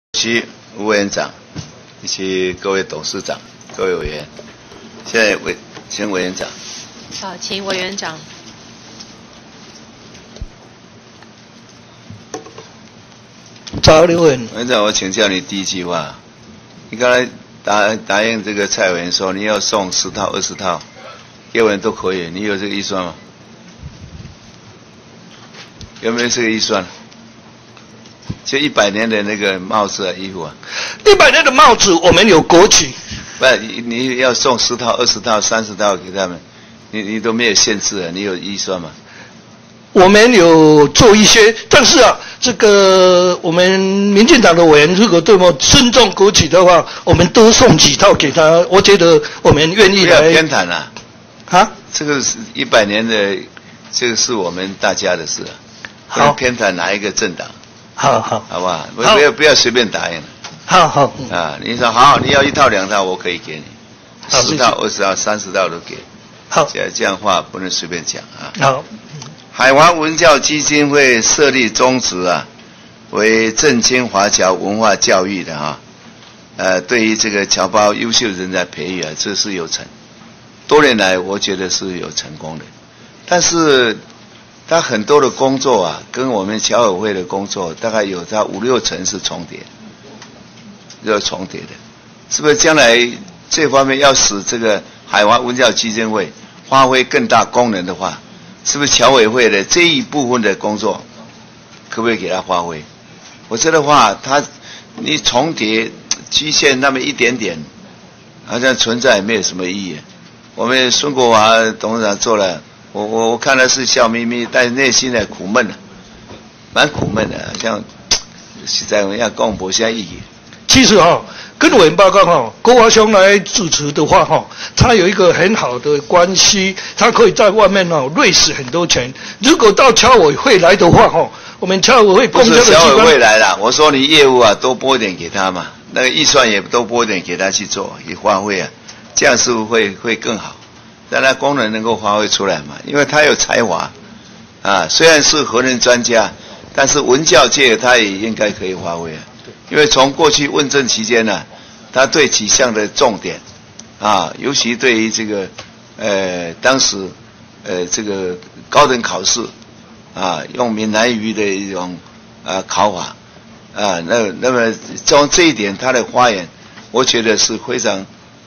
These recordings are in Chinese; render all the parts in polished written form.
及吴委员长，以及各位董事长、各位委员，现在请委员长。 好，请委员长。 早，刘委员。 委员长，我请教你第一句话，你刚才答应这个蔡委员说你要送10套、20套，给委员都可以，你有这个预算吗？有没有这个预算？就100年的那个帽子啊、衣服啊。 100年的帽子，我们有国旗。 不，你要送10套、20套、30套给他们，你都没有限制啊？你有预算吗？ 我们有做一些，但是啊，这个我们民进党的委员如果对我尊重国旗的话，我们多送几套给他。我觉得我们愿意来。 不要偏袒啊！ 啊， 这个是100年的，这个是我们大家的事啊。不好， 偏袒哪一个政党？ 好， 好不好？不要随便答应。 好， 啊，你说好，你要1套2套，我可以给你 10 套、20套、30套都给。 好， 这样话不能随便讲啊。 好。 海华文教基金会设立宗旨啊，为振兴华侨文化教育的啊。对于这个侨胞优秀人才培育啊，这是有成。多年来，我觉得是有成功的，但是他很多的工作啊，跟我们侨委会的工作大概有他5-6成是重叠的，是不是？将来这方面要使这个海华文教基金会发挥更大功能的话，是不是侨委会的这一部分的工作可不可以给他发挥？否则的话，你重叠局限那么一点点，好像存在没有什么意义。我们孙国华董事长做了。我看他是笑眯眯，但是内心的苦闷的，蛮苦闷的，像实在我要讲不下意义。 其实跟委员报告郭华兄来主持的话他有一个很好的关系，他可以在外面瑞士很多钱。如果到侨委会来的话我们侨委会公交的机关。 不是侨委会来了，我说你业务啊多拨点给他嘛，那个预算也多拨点给他去做，也发挥啊，这样是不是会更好？让他功能能够发挥出来嘛，因为他有才华啊，虽然是核能专家，但是文教界他也应该可以发挥啊。因为从过去问政期间呢，他对几项的重点啊，尤其对于这个当时这个高等考试啊，用闽南语的一种考法啊，那么从这一点他的发言，我觉得是非常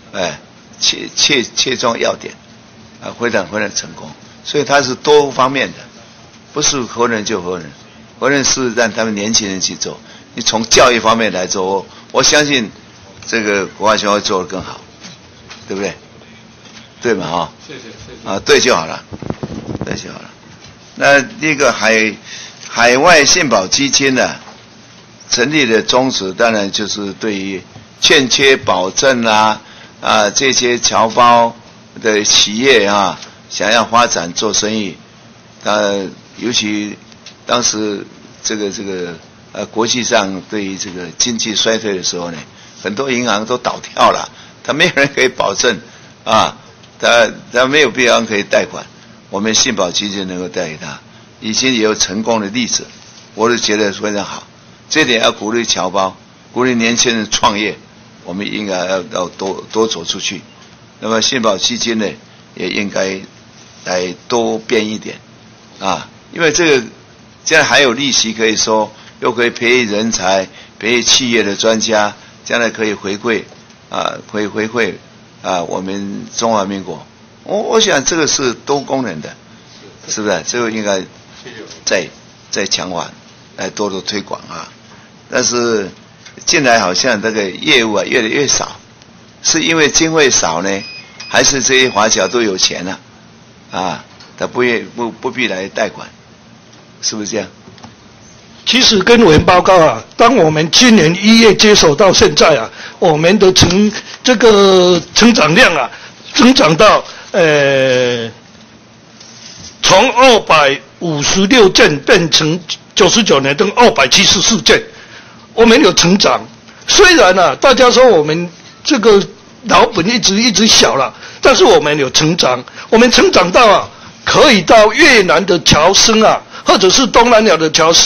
切中要点。非常成功，所以它是多方面的，不是核能就核能，核能是让他们年轻人去做。你从教育方面来做，我相信这个国华兄会做得更好，对不对？对嘛谢谢对就好了，对就好了。那那个海外信保基金呢，成立的宗旨当然就是对于欠缺保证这些侨胞的企业想要发展做生意，尤其当时这个国际上对于这个经济衰退的时候呢，很多银行都倒掉了，他没有人可以保证他没有地方可以贷款，我们信保基金能够贷给他，已经也有成功的例子，我是觉得非常好。这点要鼓励侨胞，鼓励年轻人创业，我们应该要多走出去。那么信保基金呢，也应该来多变一点因为这样还有利息可以收，又可以培育人才，培育企业的专家，将来可以回馈我们中华民国。我想这个是多功能的，是不是？这个应该再强化，来多推广但是近来好像这个业务越来越少，是因为经费少呢，还是这些华侨都有钱他不必来贷款，是不是这样？ 其实跟委员报告当我们今年1月接手到现在我们的这个成长量增长到从256件变成99年等274件，我们有成长。虽然大家说我们这个老本一直小了，但是我们有成长，我们成长到可以到越南的侨生或者是东南亚的侨生，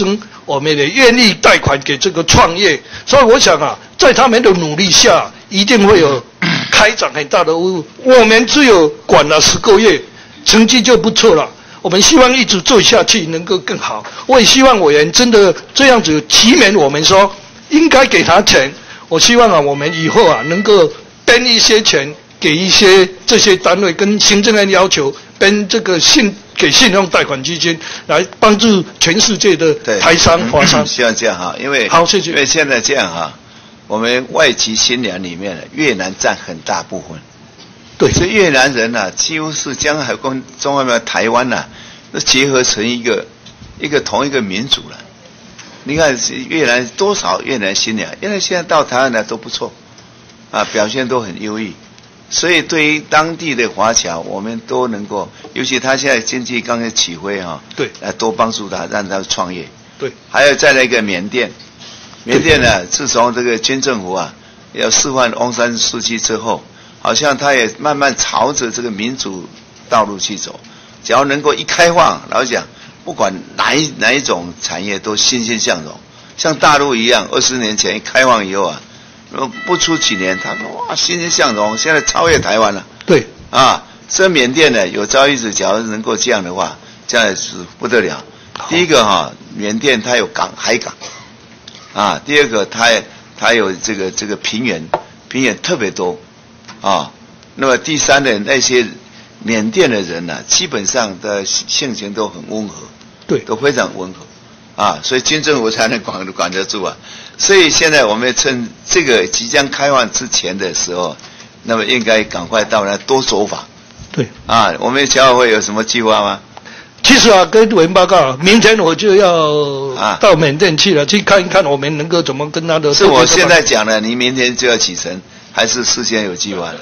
我们也愿意贷款给这个创业。所以我想啊，在他们的努力下，一定会有开展很大的务。我们只有管了10个月，成绩就不错了。我们希望一直做下去，能够更好。我也希望委员真的这样子提勉我们说，应该给他钱。我希望啊，我们以后啊，能够编一些钱给一些这些单位，跟行政院要求编这个给信用贷款基金，来帮助全世界的台商、华商。 希望这样哈，因为好，谢谢。 因为现在这样哈，我们外籍新娘里面越南占很大部分。 对， 所以越南人呐、几乎是将海跟中华民国台湾呐、都结合成一个同一个民族了。你看越南多少越南新娘，越南现在到台湾来都不错，啊，表现都很优异。所以对于当地的华侨，我们都能够，尤其他现在经济刚刚起飞哈， 对， 多帮助他，让他创业。 对， 还有再来一个缅甸，缅甸呢，自从这个军政府啊要释放翁山书记之后，好像他也慢慢朝着这个民主道路去走。只要能够一开放，老实讲，不管哪一种产业都欣欣向荣。像大陆一样，20年前一开放以后啊，不出几年，他说哇欣欣向荣，现在超越台湾了。 对啊，这缅甸呢有朝一日，假如能够这样的话，这样是不得了。第一个哈，缅甸它有海港，啊，第二个它有这个平原特别多，啊，那么第三呢，那些缅甸的人呢、基本上的性情都很温和， 对， 都非常温和，啊，所以军政府才能管得住啊。所以现在我们趁这个即将开放之前的时候，那么应该赶快到那多走访。 对， 啊，我们侨委会有什么计划吗？ 其实啊，跟委员报告，明天我就要到缅甸去了，去看一看我们能够怎么跟他的。 是我现在讲的，你明天就要启程，还是事先有计划的？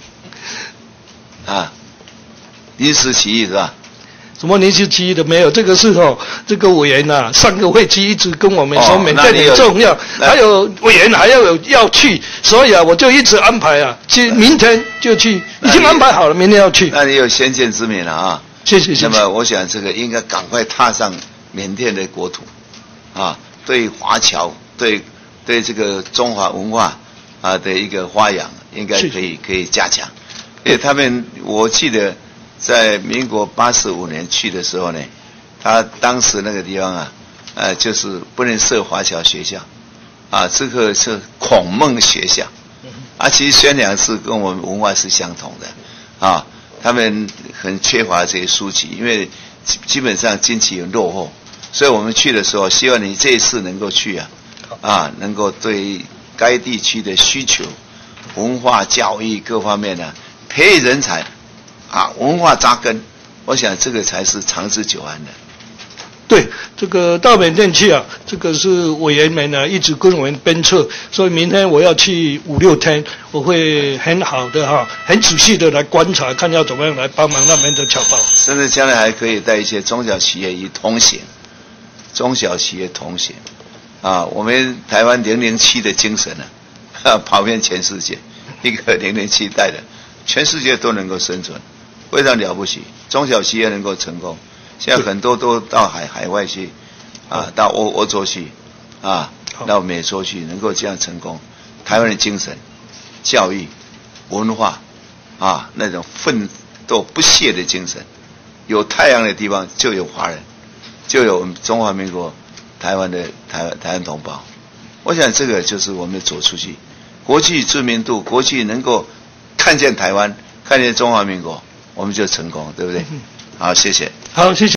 啊，临时起意是吧？ 什么临时起意的没有？这个是这个委员啊，上个会期一直跟我们说缅甸很重要，还有委员还要去，所以啊，我就一直安排啊，明天就去，已经安排好了，明天要去。 那你有先见之明了啊。 谢谢。 那么我想这个应该赶快踏上缅甸的国土，啊，对华侨，对这个中华文化啊的一个发扬，应该可以加强。因为他们我记得在民国85年去的时候呢，他当时那个地方啊，就是不能设华侨学校，啊，这个是孔孟学校，啊，其实宣扬是跟我们文化是相同的，啊。他们很缺乏这些书籍，因为基本上经济很落后，所以我们去的时候，希望你这一次能够去啊，能够对该地区的需求、文化、教育各方面呢，培育人才，啊，文化扎根，我想这个才是长治久安的。 对，这个到缅甸去啊，这个是委员们呢一直跟我们鞭策，所以明天我要去5、6天，我会很好的很仔细的来观察，看要怎么样来帮忙那边的侨胞。 甚至将来还可以带一些中小企业同行，中小企业同行，啊，我们台湾007的精神跑遍全世界，一个007带的，全世界都能够生存，非常了不起，中小企业能够成功。现在很多都到海外去，啊，到欧洲去，啊，到美洲去，能够这样成功。台湾的精神、教育、文化，啊，那种奋斗不懈的精神，有太阳的地方就有华人，就有我们中华民国台湾同胞。我想这个就是我们走出去，国际知名度，国际能够看见台湾，看见中华民国，我们就成功，对不对？好，谢谢。 好，谢谢。